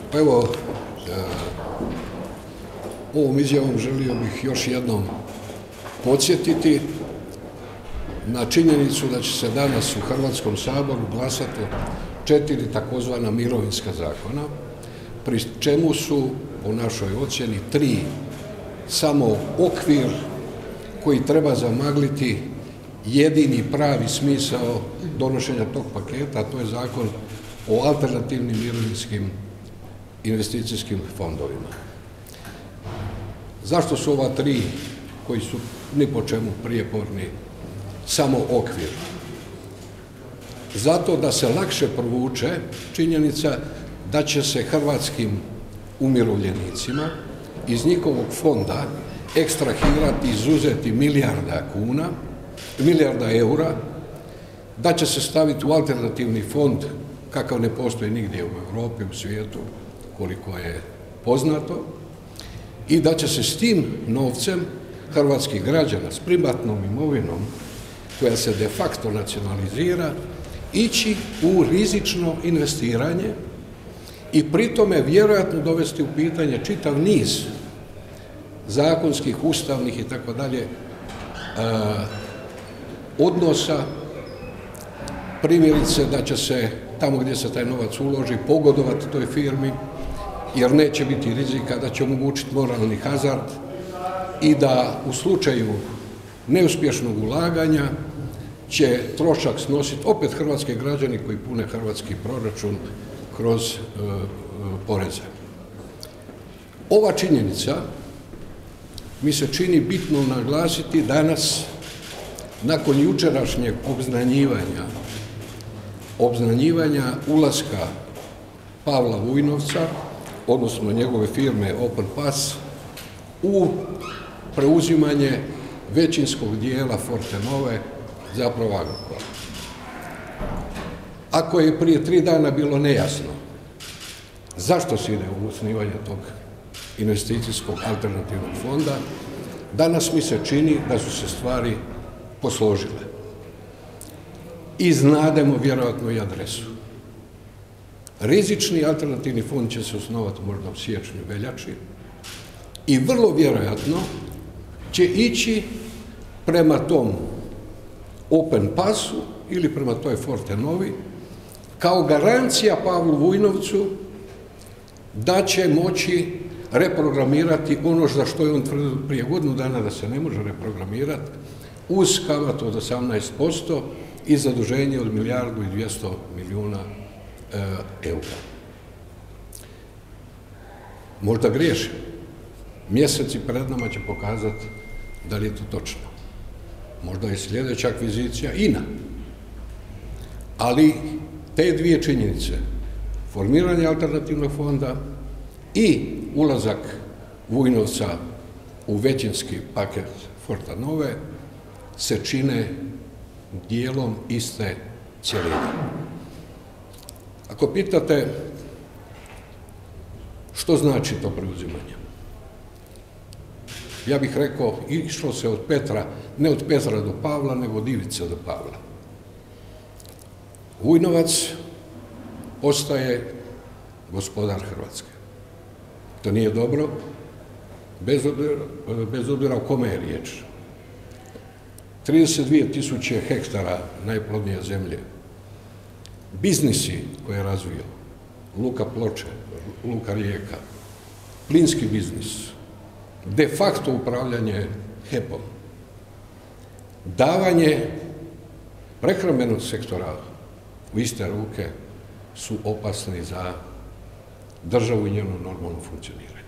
Pa evo, ovom izjavom želio bih još jednom podsjetiti na činjenicu da će se danas u Hrvatskom saboru glasati o 4 takozvana mirovinska zakona, pri čemu su po našoj ocjeni 3 samo okvir koji treba zamagliti jedini pravi smisao donošenja tog paketa, a to je zakon o alternativnim mirovinskim investicijskim fondovima. Zašto su ova 3 koji su ni po čemu prijeporni samo okvir? Zato da se lakše provuče činjenica da će se hrvatskim umirovljenicima iz njihovog fonda ekstrahirati, izuzeti milijarda eura, da će se staviti u alternativni fond kakav ne postoji nigdje u Europi, u svijetu, koliko je poznato, i da će se s tim novcem hrvatskih građana, s privatnom imovinom, koja se de facto nacionalizira, ići u rizično investiranje i pri tome vjerojatno dovesti u pitanje čitav niz zakonskih, ustavnih i tako dalje odnosa, primjerice da će se tamo gdje se taj novac uloži pogodovati toj firmi, jer neće biti rizika, da će omogućiti moralni hazard i da u slučaju neuspješnog ulaganja će trošak snositi opet hrvatski građani koji pune hrvatski proračun kroz poreze. Ova činjenica mi se čini bitno naglasiti danas, nakon jučerašnjeg obznanjivanja ulaska Pavla Vujnovca, odnosno njegove firme Open Pass, u preuzimanje većinskog dijela Fortenove, zapravo Agrokora. Ako je prije 3 dana bilo nejasno zašto se ide u osnivanje tog investicijskog alternativnog fonda, danas mi se čini da su se stvari posložile. I znademo vjerojatno i adresu. Rizični alternativni fond će se osnovati možda u siječnju, veljači i vrlo vjerojatno će ići prema tom Open Passu ili prema toj Fortenovi kao garancija Pavlu Vujnovcu da će moći reprogramirati ono za što je on tvrdio prije godinu dana da se ne može reprogramirati, uz kamatu od 18% i zaduženje od 1,2 milijarde eura. Možda griješim. Mjeseci pred nama će pokazati da li je to točno. Možda je sljedeća akvizicija INA. Ali te dvije činjenice, formiranje alternativnog fonda i ulazak Vujnovca u većinski paket Fortenove, se čine dijelom iste cjeline. Ako pitate što znači to preuzimanje, ja bih rekao, išlo se od Petra, ne od Petra do Pavla, nego od Ivice do Pavla. Vujnovac postaje gospodar Hrvatske. To nije dobro, bez obzira o kome je riječ. 32.000 hektara najplodnije zemlje, biznisi koje je razvio, luka Ploče, luka Rijeka, plinski biznis, de facto upravljanje HEP-om, davanje prehrambenog sektora u iste ruke su opasni za državu i njeno normalno funkcioniranje.